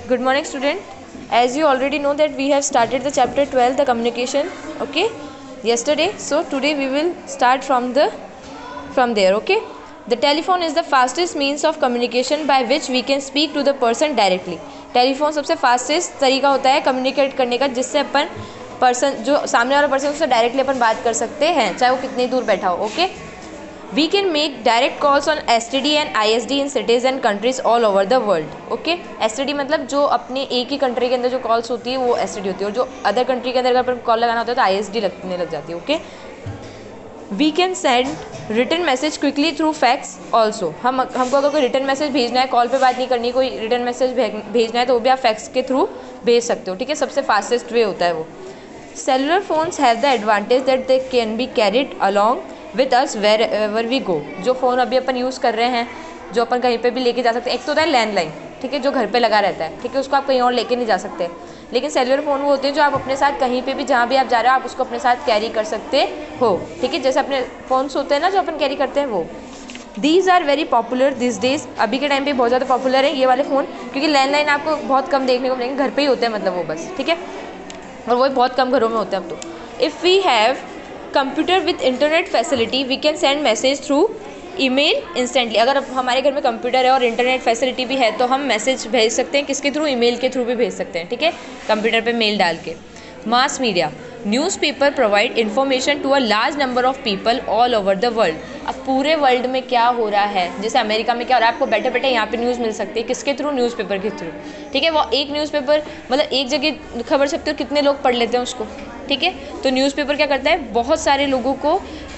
Good morning, student. As you already know that we have started the chapter 12, the communication, okay, yesterday. So today we will start from there, okay. The telephone is the fastest means of communication by which we can speak to the person directly. Telephone सबसे fastest तरीका होता है communicate करने का, जिससे अपन person जो सामने वाला पर्सन उससे डायरेक्टली अपन बात कर सकते हैं, चाहे वो कितनी दूर बैठा हो, okay. We can make direct calls on STD and ISD in cities and countries all over the world. Okay? STD मतलब जो अपने एक ही कंट्री के अंदर जो कॉल्स होती है वो STD होती है, और जो अदर कंट्री के अंदर अगर कॉल लगाना होता है तो ISD लगने लग जाती है. Okay. We can send written message quickly through fax also. हमको अगर कोई रिटर्न मैसेज भेजना है, कॉल पे बात नहीं करनी, कोई रिटर्न मैसेज भेजना है तो वो भी आप फैक्स के थ्रू भेज सकते हो. ठीक है, सबसे फास्टेस्ट वे होता है वो. Cellular phones have the advantage that they can be carried along with us wherever we go. जो फ़ोन अभी अपन यूज़ कर रहे हैं, जो अपन कहीं पे भी लेके जा सकते हैं. एक तो होता है लैंडलाइन, ठीक है, जो घर पे लगा रहता है, ठीक है, उसको आप कहीं और लेके नहीं जा सकते. लेकिन सेलुलर फ़ोन वो होते हैं जो आप अपने साथ कहीं पे भी जहाँ भी आप जा रहे हो आप उसको अपने साथ कैरी कर सकते हो. ठीक है, जैसे अपने फ़ोन्स होते हैं ना जो अपन कैरी करते हैं वो. These are very popular these days. अभी के टाइम पे बहुत ज़्यादा पॉपुलर है ये वाले फ़ोन, क्योंकि लैंडलाइन आपको बहुत कम देखने को मिलेंगे, घर पे ही होते हैं मतलब वो बस. ठीक है, और वो बहुत कम घरों में होते हैं अब तो. If we have computer with internet facility we can send message through email instantly. अगर हमारे घर में कंप्यूटर है और इंटरनेट फैसिलिटी भी है तो हम मैसेज भेज सकते हैं. किसके थ्रू? ईमेल के थ्रू भी भेज सकते हैं. ठीक है, कंप्यूटर पे मेल डाल के. Mass media. Newspaper provide information to a large number of people all over the world. अब पूरे वर्ल्ड में क्या हो रहा है, जैसे अमेरिका में क्या हो रहा है, आपको बैठे बैठे यहाँ पे न्यूज़ मिल सकती है. किसके थ्रू? न्यूज़पेपर के थ्रू. ठीक है, वो एक न्यूज़पेपर मतलब एक जगह खबर छपती है, कितने लोग पढ़ लेते हैं उसको. ठीक है, तो न्यूज़पेपर क्या करता है, बहुत सारे लोगों को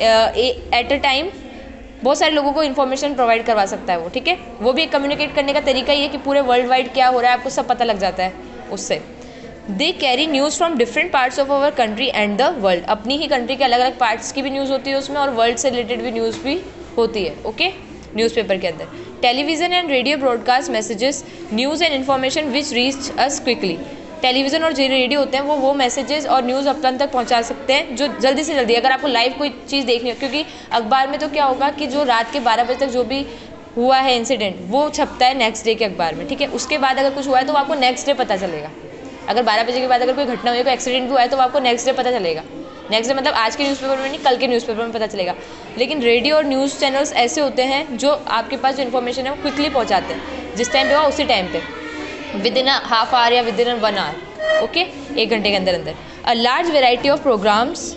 एट अ टाइम बहुत सारे लोगों को इन्फॉर्मेशन प्रोवाइड करवा सकता है वो. ठीक है, वो भी एक कम्युनिकेट करने का तरीका ही है कि पूरे वर्ल्ड वाइड क्या हो रहा है आपको सब पता लग जाता है उससे. They carry news from different parts of our country and the world. अपनी ही कंट्री के अलग अलग पार्ट्स की भी न्यूज़ होती है उसमें, और वर्ल्ड से रिलेटेड भी न्यूज़ भी होती है. ओके, न्यूज़पेपर के अंदर. Television and radio broadcast messages news and information which reach us quickly. Television और रेडियो होते हैं वो मैसेजेस और न्यूज़ अपन तक पहुंचा सकते हैं जो जल्दी से जल्दी. अगर आपको लाइव कोई चीज़ देखनी हो, क्योंकि अखबार में तो क्या होगा कि जो रात के 12 बजे तक जो भी हुआ है इंसिडेंट वो छपता है नेक्स्ट डे के अखबार में. ठीक है, उसके बाद अगर कुछ हुआ है तो आपको नेक्स्ट डे पता चलेगा. अगर 12 बजे के बाद अगर कोई घटना हुई है, कोई एक्सीडेंट हुआ है तो आपको नेक्स्ट डे पता चलेगा. नेक्स्ट डे मतलब आज के न्यूज़पेपर में नहीं, कल के न्यूज़पेपर में पता चलेगा. लेकिन रेडियो और न्यूज़ चैनल्स ऐसे होते हैं जो आपके पास जो इन्फॉर्मेशन है वो क्विकली पहुँचाते हैं. जिस टाइम पे हुआ उसी टाइम पे, within a half hour या within a 1 hour. Okay, 1 घंटे के अंदर अंदर. A large variety of programmes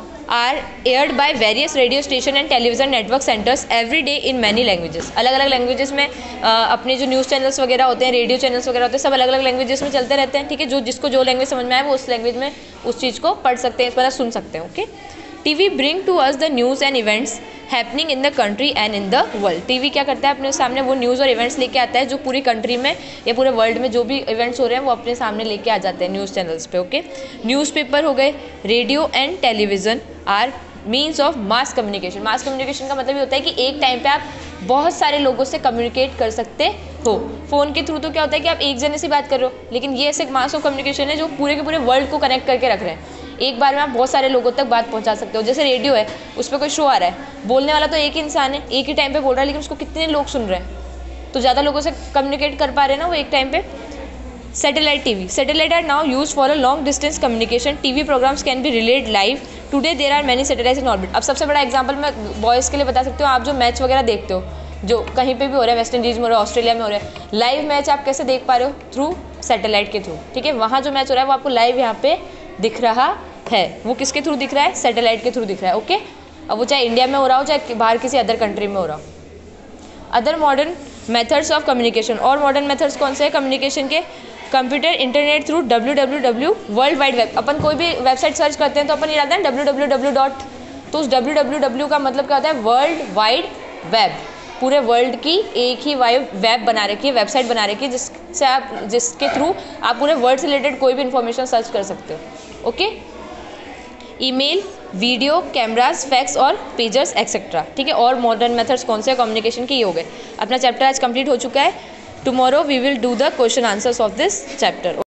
are aired by various radio station and television network centres every day in many languages. अलग अलग languages में अपने जो न्यूज़ चैनल्स वगैरह होते हैं, रेडियो चैनल्स वगैरह होते हैं, सब अलग अलग लैंग्वेजेस में चलते रहते हैं. ठीक है, जो जिसको जो लैंग्वेज समझ में आए वो उस लैंग्वेज में उस चीज़ को पढ़ सकते हैं, इस पर सुन सकते हैं. Okay. TV bring to us the news and events happening in the country and in the world. TV क्या करता है, अपने सामने वो न्यूज़ और इवेंट्स लेके आता है जो पूरी कंट्री में या पूरे वर्ल्ड में जो भी इवेंट्स हो रहे हैं वो अपने सामने लेके आ जाते हैं न्यूज़ चैनल्स पे. ओके. न्यूज़पेपर हो गए, radio and television are means of mass communication. Mass communication का मतलब ये होता है कि एक टाइम पे आप बहुत सारे लोगों से कम्युनिकेट कर सकते हो. फ़ोन के थ्रू तो क्या होता है कि आप एक जने से बात कर रहे हो, लेकिन ये ऐसे मास ऑफ कम्युनिकेशन है जो पूरे के पूरे वर्ल्ड को कनेक्ट करके रख रहे हैं. एक बार में आप बहुत सारे लोगों तक बात पहुंचा सकते हो. जैसे रेडियो है, उस पर कोई शो आ रहा है, बोलने वाला तो एक ही इंसान है, एक ही टाइम पे बोल रहा है, लेकिन उसको कितने लोग सुन रहे हैं, तो ज़्यादा लोगों से कम्युनिकेट कर पा रहे हैं ना वो एक टाइम पे. Satellite TV. Satellite are now used for a long distance communication. TV programs can be relayed live. Today there are many satellites in orbit. अब सबसे बड़ा एग्जांपल मैं बॉयज़ के लिए बता सकती हूँ. आप जो मैच वगैरह देखते हो, जो कहीं पे भी हो रहा है, वेस्ट इंडीज़ में हो रहा है, ऑस्ट्रेलिया में हो रहा है, लाइव मैच आप कैसे देख पा रहे हो? थ्रू सैटेलाइट के थ्रू. ठीक है, वहाँ जो मैच हो रहा है वो आपको लाइव यहाँ पे दिख रहा है. वो किसके थ्रू दिख रहा है? सैटेलाइट के थ्रू दिख रहा है. ओके. अब वो चाहे इंडिया में हो रहा हो चाहे बाहर किसी अदर कंट्री में हो रहा हो. Other modern methods of communication. और मॉडर्न मेथड्स कौन से हैं कम्युनिकेशन के? Computer, internet through www world wide web. अपन कोई भी वेबसाइट सर्च करते हैं तो अपन ये डालते हैं www. तो उस www का मतलब क्या होता है? World wide web. पूरे वर्ल्ड की एक ही वेब बना रखी है, वेबसाइट बना रखी है जिसके थ्रू आप पूरे वर्ल्ड से रिलेटेड कोई भी इन्फॉर्मेशन सर्च कर सकते हो. Okay. Email, video, cameras, fax और पेजर्स एक्सेट्रा. ठीक है, और मॉडर्न मेथड्स कौन से कम्युनिकेशन के ये हो गए. अपना चैप्टर आज कंप्लीट हो चुका है. Tomorrow we will do the question answers of this chapter.